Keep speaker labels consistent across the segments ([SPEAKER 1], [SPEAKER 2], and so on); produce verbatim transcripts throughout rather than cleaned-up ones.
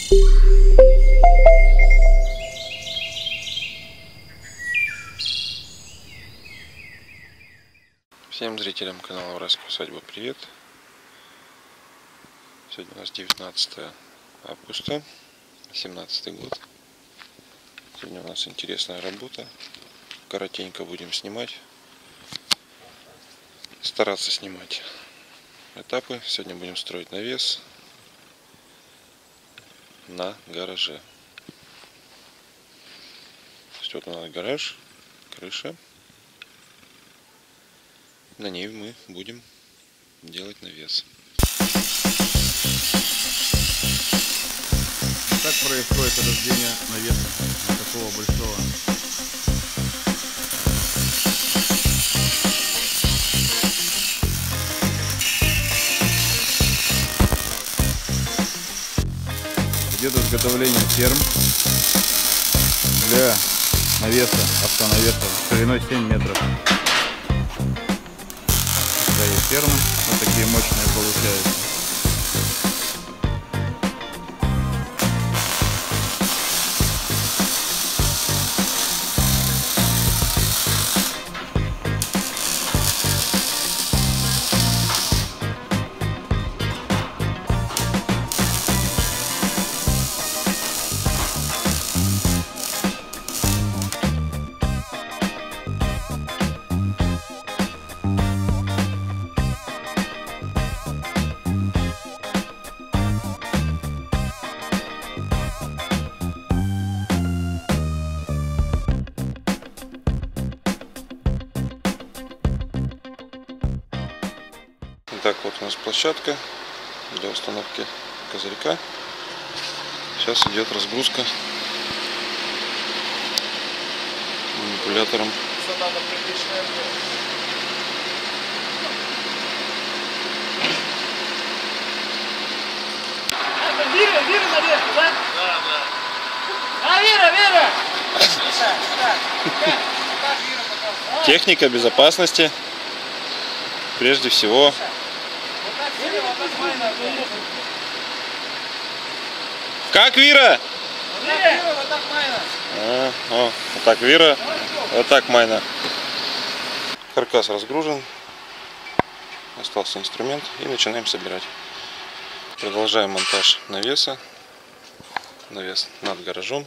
[SPEAKER 1] Всем зрителям канала Уральская усадьба привет! Сегодня у нас девятнадцатое августа, семнадцатый год. Сегодня у нас интересная работа. Коротенько будем снимать. Стараться снимать этапы. Сегодня будем строить навес на гараже. Вот у нас гараж, крыша. На ней мы будем делать навес.
[SPEAKER 2] Как происходит рождение навеса такого большого? Идет изготовление ферм для навеса, автонавеса шириной семь метров. Фермы вот такие мощные получаются.
[SPEAKER 1] Так, вот у нас площадка для установки козырька. Сейчас идет разгрузка манипулятором.
[SPEAKER 3] Это Вера, Вера, наверное, да? Да, да. А, Вера, Вера!
[SPEAKER 1] Техника безопасности прежде всего. Как Вира?
[SPEAKER 3] Вера, вот так майна.
[SPEAKER 1] А, о, вот так Вира, вот так майна. Каркас разгружен. Остался инструмент и начинаем собирать. Продолжаем монтаж навеса. Навес над гаражом.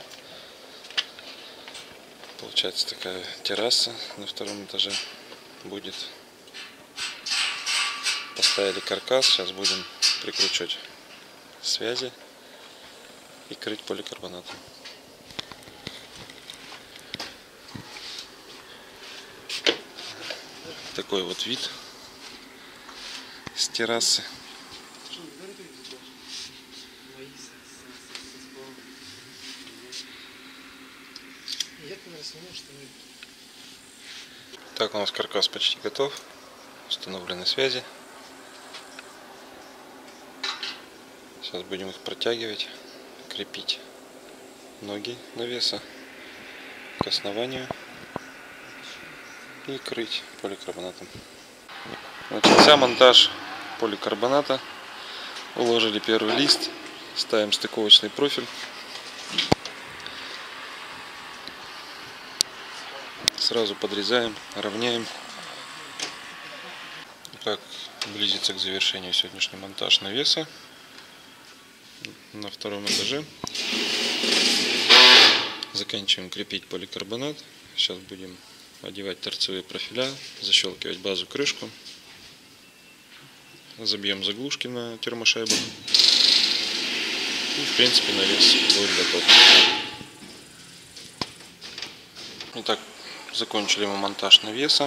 [SPEAKER 1] Получается такая терраса на втором этаже будет. Поставили каркас, сейчас будем прикручивать связи и крыть поликарбонатом. Такой вот вид с террасы. Так, у нас каркас почти готов. Установлены связи. Сейчас будем их протягивать, крепить ноги навеса к основанию и крыть поликарбонатом. Начался монтаж поликарбоната. Уложили первый лист, ставим стыковочный профиль. Сразу подрезаем, равняем. Так, близится к завершению сегодняшний монтаж навеса на втором этаже. Заканчиваем крепить поликарбонат. Сейчас будем одевать торцевые профиля, защелкивать базу, крышку. Забьем заглушки на термошайбах. И в принципе навес будет готов. Итак, закончили мы монтаж навеса.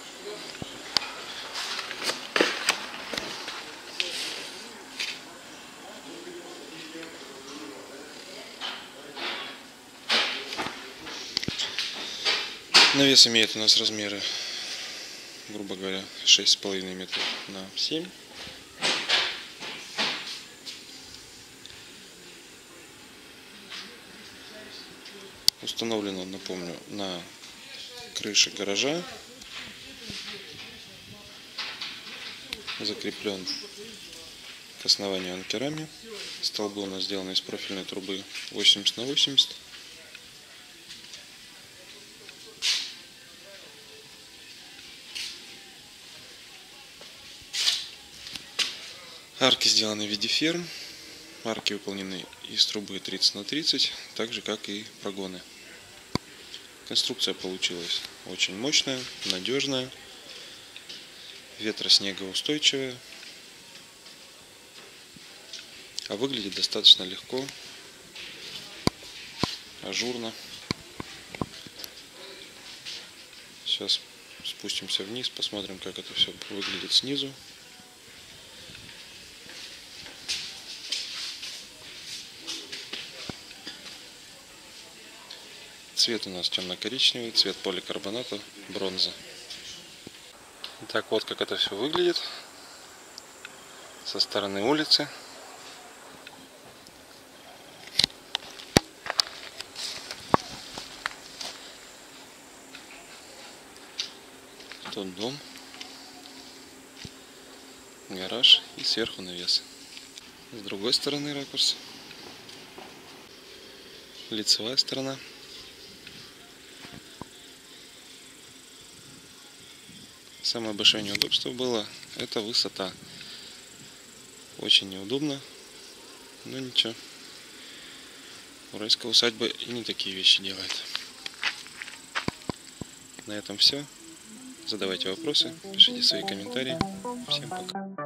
[SPEAKER 1] Навес имеет у нас размеры, грубо говоря, шесть с половиной метров на семь. Установлено, напомню, на крыше гаража. Закреплен к основанию анкерами. Столбы у нас сделаны из профильной трубы восемьдесят на восемьдесят. Арки сделаны в виде ферм. Арки выполнены из трубы тридцать на тридцать, так же как и прогоны. Конструкция получилась очень мощная, надежная, ветроснегоустойчивая, а выглядит достаточно легко, ажурно. Сейчас спустимся вниз, посмотрим, как это все выглядит снизу. Цвет у нас темно-коричневый, цвет поликарбоната, бронза. Итак, вот как это все выглядит со стороны улицы. Тут дом, гараж и сверху навес. С другой стороны ракурс. Лицевая сторона. Самое большое неудобство было — это высота. Очень неудобно, но ничего. Уральская усадьба и не такие вещи делает. На этом все. Задавайте вопросы, пишите свои комментарии. Всем пока.